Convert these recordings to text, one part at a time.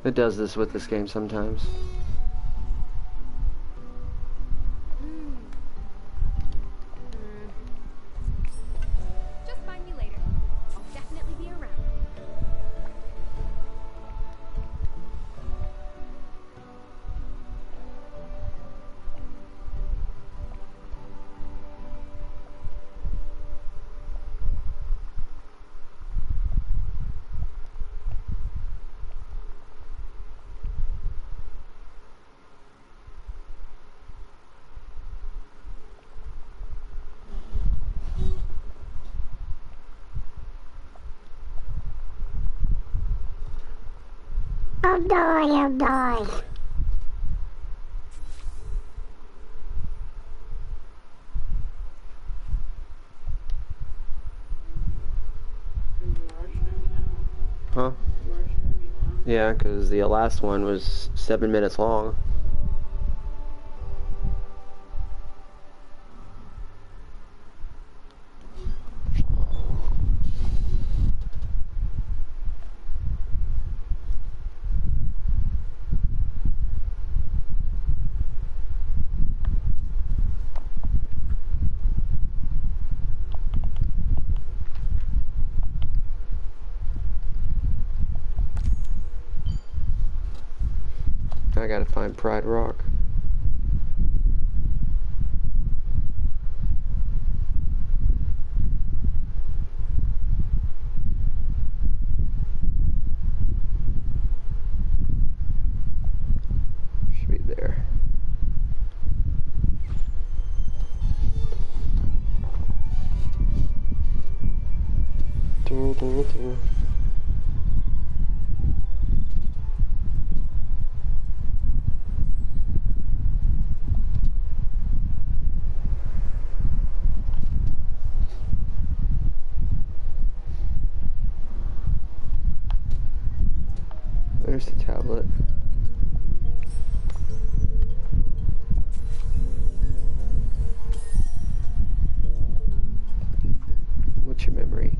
It does this with this game sometimes. Just find me later. I'll definitely be around. Oh boy, oh boy. Huh? Yeah, because the last one was 7 minutes long. I gotta find Pride Rock. Should be there. There's the tablet. What's your memory?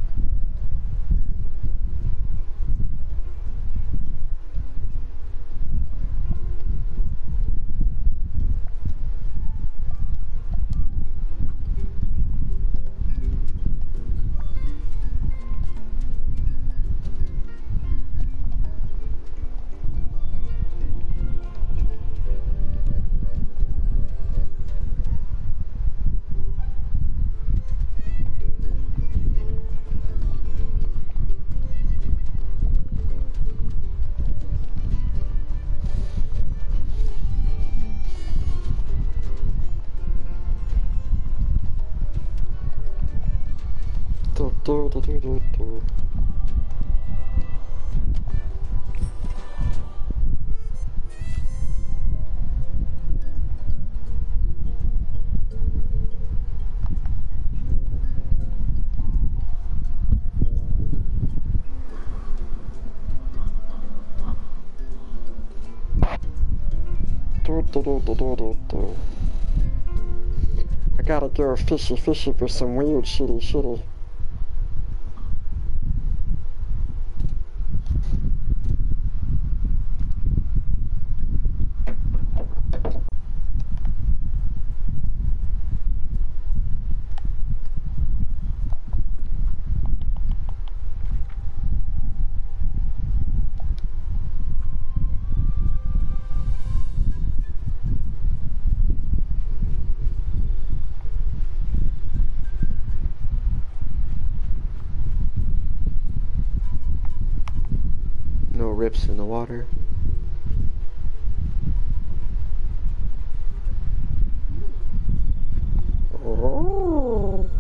I gotta go fishy for some weird shitty. No rips in the water. Oh.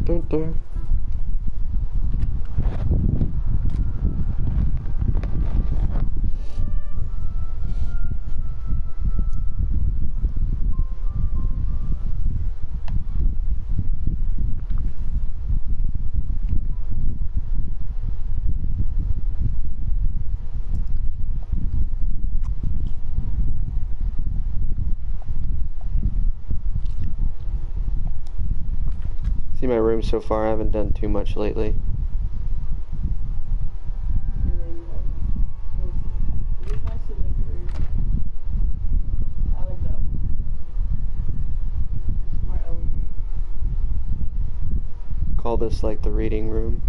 dun, dun. See my room so far, I haven't done too much lately. Call this like the reading room.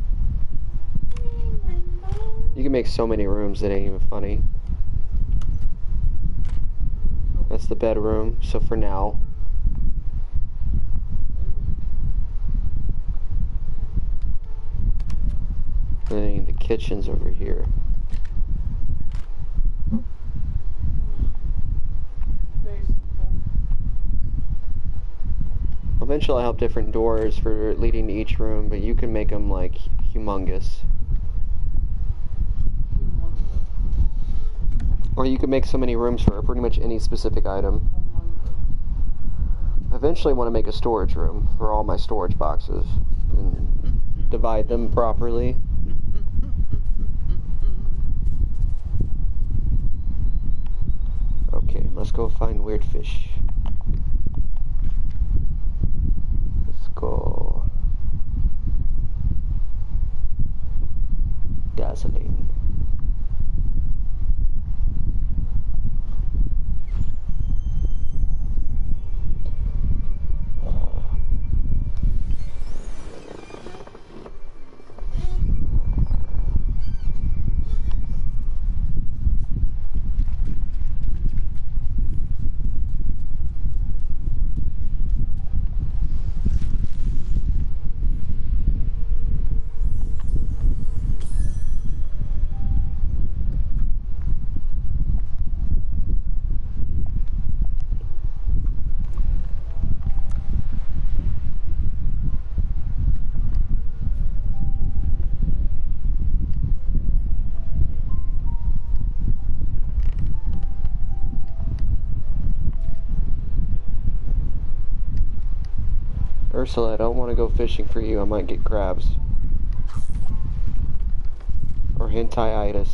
You can make so many rooms that ain't even funny. That's the bedroom, so for now. And the kitchen's over here. Eventually I'll have different doors for leading to each room, but you can make them like humongous. Or you can make so many rooms for pretty much any specific item. I eventually want to make a storage room for all my storage boxes and divide them properly. Okay, let's go find weird fish. Let's go. Dazzling. Ursula, I don't want to go fishing for you. I might get crabs. Or hentai-itis.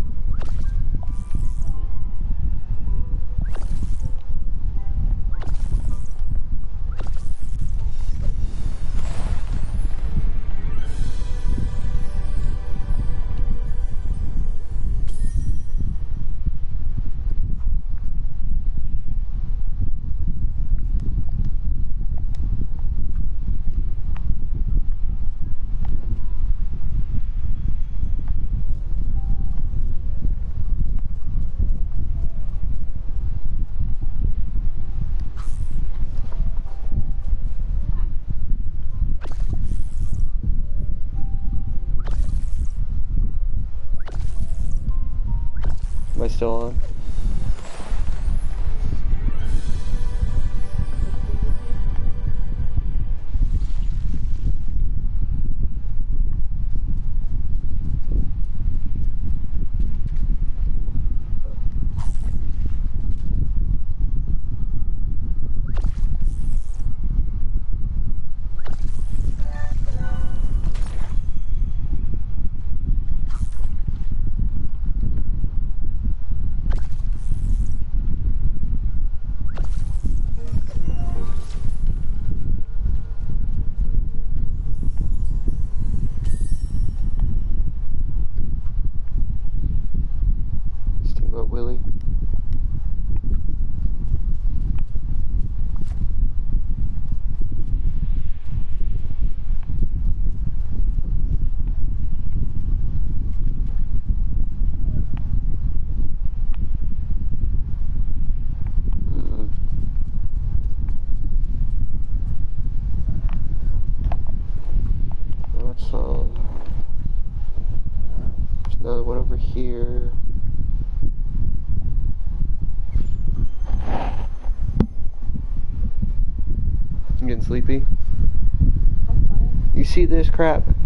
Am I still on? Steamboat Willie. That's all. There's another one over here. You getting sleepy? I'm fine. see this crap?